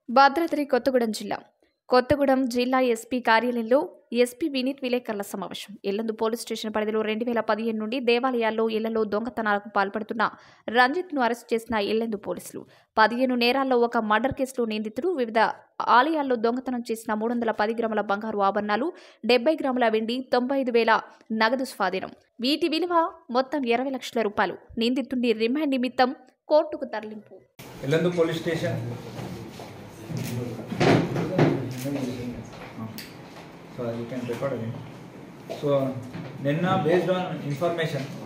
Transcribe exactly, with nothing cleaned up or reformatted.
భద్రాద్రి కొత్తగూడెం జిల్లా కొత్తగూడెం జిల్లా ఎస్పీ కార్యాలయంలో ఎస్పీ వినీత్ విలేకరుల సమావేశం. ఇల్లందు పోలీస్ స్టేషన్ పరిధిలో రెండు వేల పదిహేను నుండి దేవాలయాల్లో ఇళ్లలో దొంగతనాలకు పాల్పడుతున్న రంజిత్ను అరెస్ట్ చేసిన ఇల్లందు పోలీసులు పదిహేను నేరాల్లో ఒక మర్డర్ కేసులో నిందితుడు వివిధ ఆలయాల్లో దొంగతనం చేసిన మూడు వందల పది గ్రాముల బంగారు ఆభరణాలు, డెబ్బై గ్రాముల వెండి, తొంభై ఐదు వేల నగదు స్వాధీనం. వీటి విలువ మొత్తం ఇరవై లక్షల రూపాయలు. నిందితుడిని రిమాండ్ నిమిత్తం కోర్టుకు తరలింపు. Yellandu police station so you can record again. So నిన్న బేస్డ్ ఆన్ ఇన్ఫర్మేషన్